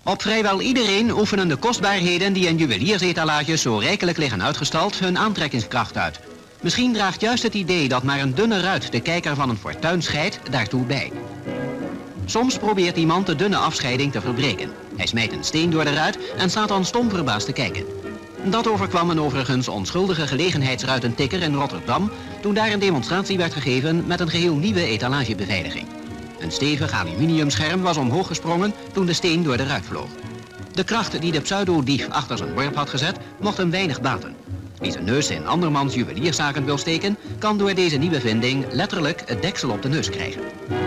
Op vrijwel iedereen oefenen de kostbaarheden die in juweliersetalages zo rijkelijk liggen uitgestald hun aantrekkingskracht uit. Misschien draagt juist het idee dat maar een dunne ruit de kijker van een fortuin scheidt daartoe bij. Soms probeert iemand de dunne afscheiding te verbreken. Hij smijt een steen door de ruit en staat dan stom verbaasd te kijken. Dat overkwam een overigens onschuldige gelegenheidsruitentikker in Rotterdam toen daar een demonstratie werd gegeven met een geheel nieuwe etalagebeveiliging. Een stevig aluminiumscherm was omhoog gesprongen toen de steen door de ruit vloog. De kracht die de pseudodief achter zijn worp had gezet, mocht hem weinig baten. Wie zijn neus in andermans juwelierszaken wil steken, kan door deze nieuwe vinding letterlijk het deksel op de neus krijgen.